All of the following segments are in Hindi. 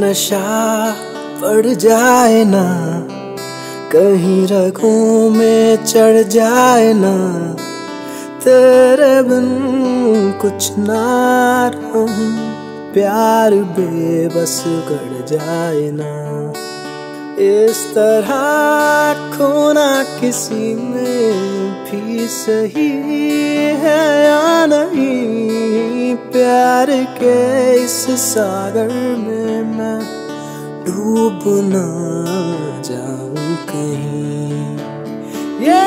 नशा पड़ जाए ना, कहीं रगों में चढ़ जाए ना, तेरे बिन कुछ ना रहूं, प्यार बेबस गड़ जाए ना। इस तरह खोना किसी में भी सही है या नहीं, प्यार के इस सागर में मैं डूब ना जाऊं कहीं। ये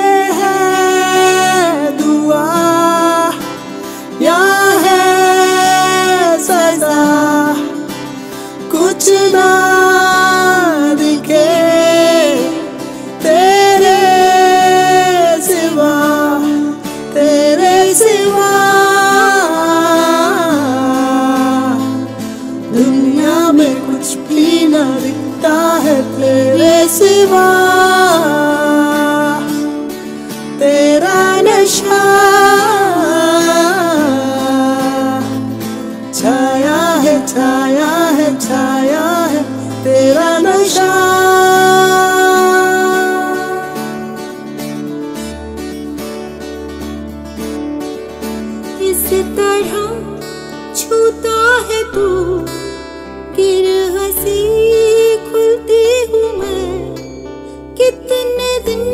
है दुआ या है सजा, कुछ ना दिखे तेरे सिवा, तेरे सिवा। दुनिया में कुछ भी ना दिखता है तेरे सिवा, तेरा नशा छाया है, छाया है, छाया है तेरा नशा। इस तरह छूता है तू, गिर हंसी खुलती हूँ मैं, कितने दिन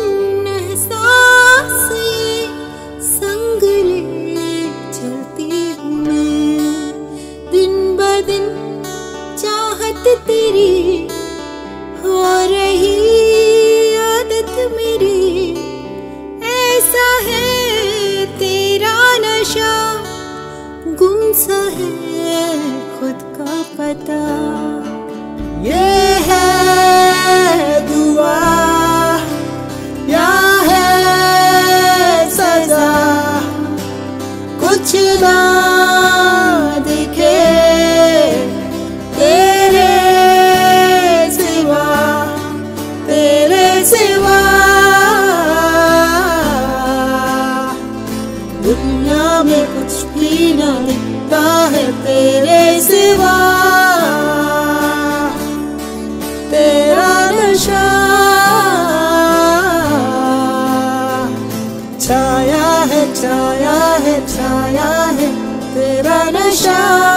एहसास ये संग ले चलती हूँ मैं। दिन ब दिन चाहत तेरी हो रही आदत मेरी, ऐसा है तेरा नशा, गुम सा है खुद का पता। ये है दुआ या है सजा, कुछ ना दिखे तेरे सिवा, तेरे सिवा। दुनिया में कुछ भी ना दिखता है तेरे सिवा, तेरा नशा छाया है, छाया है, छाया है तेरा नशा।